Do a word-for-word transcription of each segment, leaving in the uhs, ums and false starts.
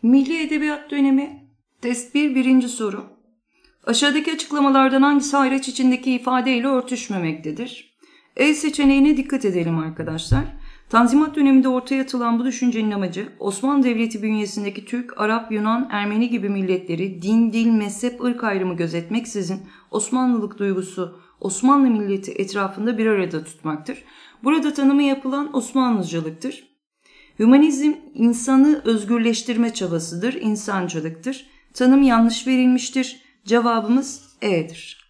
Milli Edebiyat Dönemi Test bir birinci soru. Aşağıdaki açıklamalardan hangisi hayreç içindeki ifadeyle örtüşmemektedir? E seçeneğine dikkat edelim arkadaşlar. Tanzimat döneminde ortaya atılan bu düşüncenin amacı Osmanlı Devleti bünyesindeki Türk, Arap, Yunan, Ermeni gibi milletleri din, dil, mezhep, ırk ayrımı gözetmeksizin Osmanlılık duygusu Osmanlı milleti etrafında bir arada tutmaktır. Burada tanımı yapılan Osmanlıcılıktır. Hümanizm insanı özgürleştirme çabasıdır, insancılıktır. Tanım yanlış verilmiştir. Cevabımız E'dir.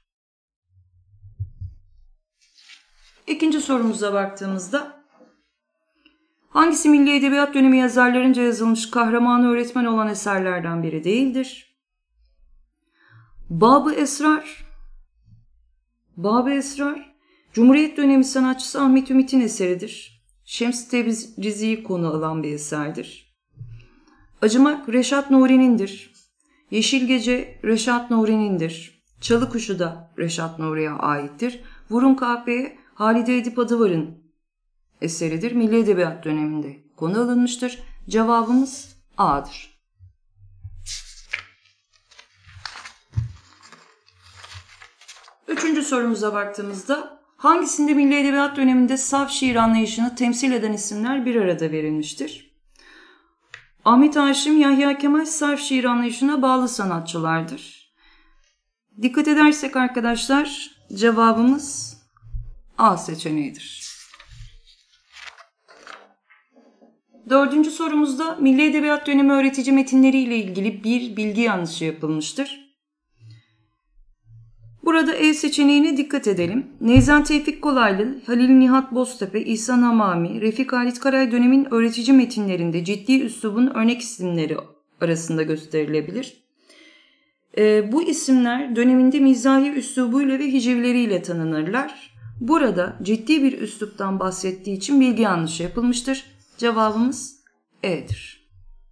İkinci sorumuza baktığımızda hangisi Milli Edebiyat Dönemi yazarlarınca yazılmış kahramanı öğretmen olan eserlerden biri değildir? Bab-ı Esrar Bab-ı Esrar, Cumhuriyet dönemi sanatçısı Ahmet Ümit'in eseridir. Şems-i Tebrizi'yi konu alan bir eserdir. Acımak Reşat Nuri'nindir. Yeşil Gece Reşat Nuri'nindir. Çalı Kuşu da Reşat Nuri'ye aittir. Vurun Kahpeye Halide Edip Adıvar'ın eseridir. Milli Edebiyat döneminde konu alınmıştır. Cevabımız A'dır. Üçüncü sorumuza baktığımızda hangisinde Milli Edebiyat döneminde saf şiir anlayışını temsil eden isimler bir arada verilmiştir? Ahmet Haşim, Yahya Kemal saf şiir anlayışına bağlı sanatçılardır. Dikkat edersek arkadaşlar cevabımız A seçeneğidir. Dördüncü sorumuzda Milli Edebiyat dönemi öğretici metinleriyle ilgili bir bilgi yanlışı yapılmıştır. Burada E seçeneğine dikkat edelim. Nevzat Tevfik Kolaylı, Halil Nihat Boztepe, İhsan Hamami, Refik Halit Karay dönemin öğretici metinlerinde ciddi üslubun örnek isimleri arasında gösterilebilir. E, bu isimler döneminde mizahi üslubuyla ve hicivleriyle tanınırlar. Burada ciddi bir üsluptan bahsettiği için bilgi yanlışı yapılmıştır. Cevabımız E'dir.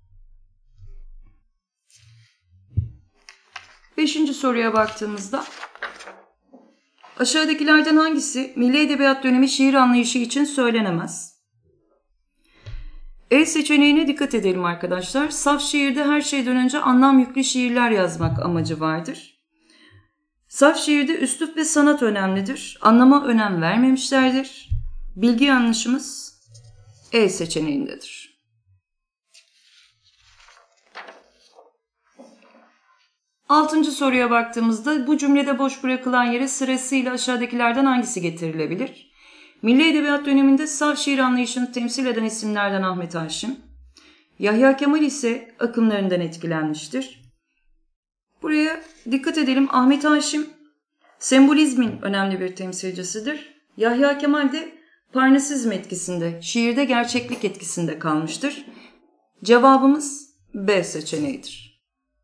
Beşinci soruya baktığımızda aşağıdakilerden hangisi Milli Edebiyat dönemi şiir anlayışı için söylenemez? E seçeneğine dikkat edelim arkadaşlar. Saf şiirde her şeyden önce anlam yüklü şiirler yazmak amacı vardır. Saf şiirde üslup ve sanat önemlidir. Anlama önem vermemişlerdir. Bilgi yanlışımız E seçeneğindedir. Altıncı soruya baktığımızda bu cümlede boş bırakılan yere sırasıyla aşağıdakilerden hangisi getirilebilir? Milli Edebiyat döneminde saf şiir anlayışını temsil eden isimlerden Ahmet Haşim. Yahya Kemal ise akımlarından etkilenmiştir. Buraya dikkat edelim. Ahmet Haşim sembolizmin önemli bir temsilcisidir. Yahya Kemal de Parnasizm etkisinde, şiirde gerçeklik etkisinde kalmıştır. Cevabımız B seçeneğidir.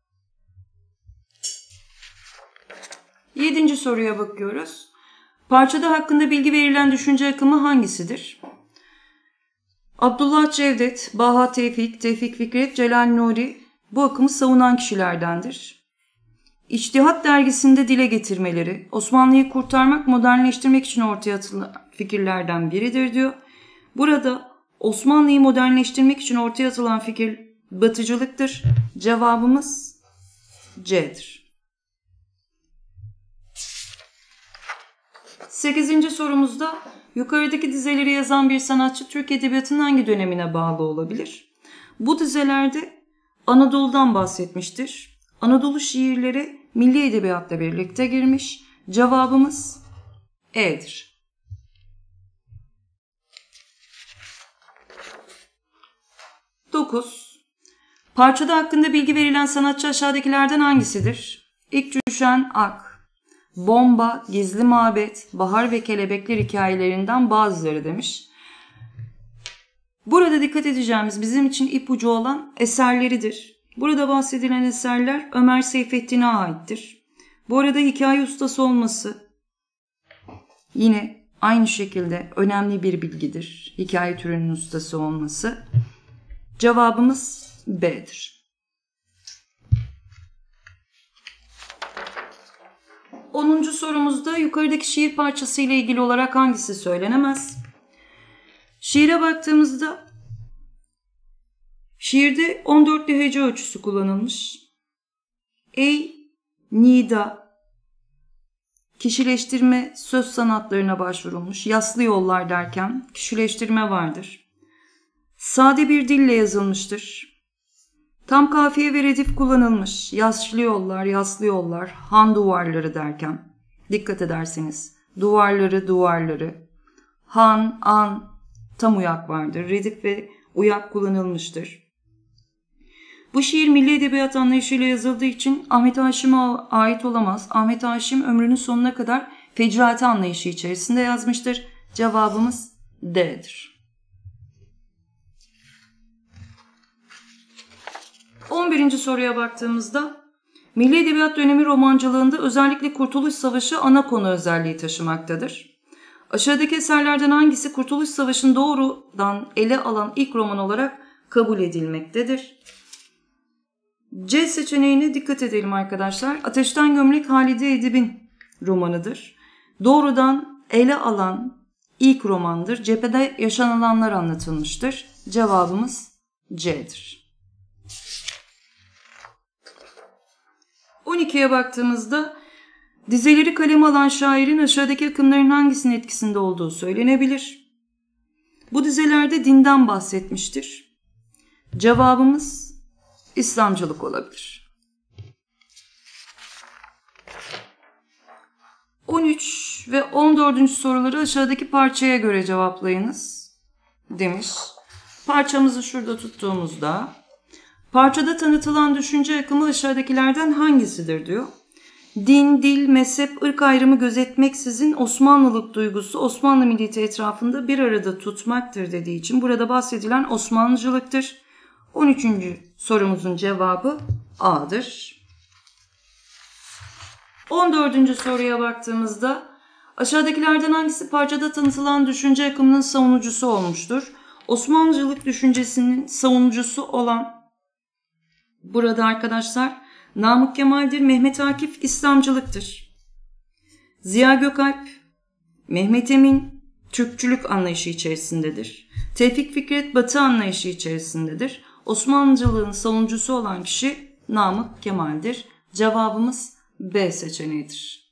Yedinci soruya bakıyoruz. Parçada hakkında bilgi verilen düşünce akımı hangisidir? Abdullah Cevdet, Baha Tevfik, Tevfik Fikret, Celal Nuri bu akımı savunan kişilerdendir. İçtihat dergisinde dile getirmeleri, Osmanlı'yı kurtarmak, modernleştirmek için ortaya atılan fikirlerden biridir diyor. Burada Osmanlı'yı modernleştirmek için ortaya atılan fikir batıcılıktır. Cevabımız C'dir. Sekizinci sorumuzda yukarıdaki dizeleri yazan bir sanatçı Türk Edebiyatı'nın hangi dönemine bağlı olabilir? Bu dizelerde Anadolu'dan bahsetmiştir. Anadolu şiirleri Milli Edebiyat'la birlikte girmiş. Cevabımız E'dir. dokuz. Parçada hakkında bilgi verilen sanatçı aşağıdakilerden hangisidir? İlk Düşen Ak, Bomba, Gizli Mabet, Bahar ve Kelebekler hikayelerinden bazıları demiş. Burada dikkat edeceğimiz bizim için ipucu olan eserleridir. Burada bahsedilen eserler Ömer Seyfettin'e aittir. Bu arada hikaye ustası olması yine aynı şekilde önemli bir bilgidir. Hikaye türünün ustası olması. Cevabımız B'dir. onuncu sorumuzda yukarıdaki şiir parçası ile ilgili olarak hangisi söylenemez? Şiire baktığımızda Şiirde on dörtlü hece ölçüsü kullanılmış. Ey, nida, kişileştirme söz sanatlarına başvurulmuş. Yaslı yollar derken kişileştirme vardır. Sade bir dille yazılmıştır. Tam kafiye ve redif kullanılmış. Yaslı yollar, yaslı yollar, han duvarları derken. Dikkat ederseniz. Duvarları, duvarları. Han, an, tam uyak vardır. Redif ve uyak kullanılmıştır. Bu şiir milli edebiyat anlayışıyla yazıldığı için Ahmet Haşim'e ait olamaz. Ahmet Haşim ömrünün sonuna kadar fecrati anlayışı içerisinde yazmıştır. Cevabımız D'dir. on birinci soruya baktığımızda milli edebiyat dönemi romancılığında özellikle Kurtuluş Savaşı ana konu özelliği taşımaktadır. Aşağıdaki eserlerden hangisi Kurtuluş Savaşı'nı doğrudan ele alan ilk roman olarak kabul edilmektedir? C seçeneğine dikkat edelim arkadaşlar. Ateşten Gömlek Halide Edip'in romanıdır. Doğrudan ele alan ilk romandır. Cephede yaşanılanlar anlatılmıştır. Cevabımız C'dir. on ikiye baktığımızda dizeleri kaleme alan şairin aşağıdaki akımların hangisinin etkisinde olduğu söylenebilir. Bu dizelerde dinden bahsetmiştir. Cevabımız İslamcılık olabilir. on üç ve on dördüncü soruları aşağıdaki parçaya göre cevaplayınız demiş. Parçamızı şurada tuttuğumuzda parçada tanıtılan düşünce akımı aşağıdakilerden hangisidir diyor. Din, dil, mezhep, ırk ayrımı gözetmeksizin Osmanlılık duygusu Osmanlı milleti etrafında bir arada tutmaktır dediği için burada bahsedilen Osmanlıcılıktır. on üçüncü sorumuzun cevabı A'dır. on dördüncü soruya baktığımızda aşağıdakilerden hangisi parçada tanıtılan düşünce akımının savunucusu olmuştur? Osmanlıcılık düşüncesinin savunucusu olan burada arkadaşlar Namık Kemal'dir. Mehmet Akif İslamcılıktır. Ziya Gökalp, Mehmet Emin Türkçülük anlayışı içerisindedir. Tevfik Fikret Batı anlayışı içerisindedir. Osmanlıcılığın savunucusu olan kişi Namık Kemal'dir. Cevabımız B seçeneğidir.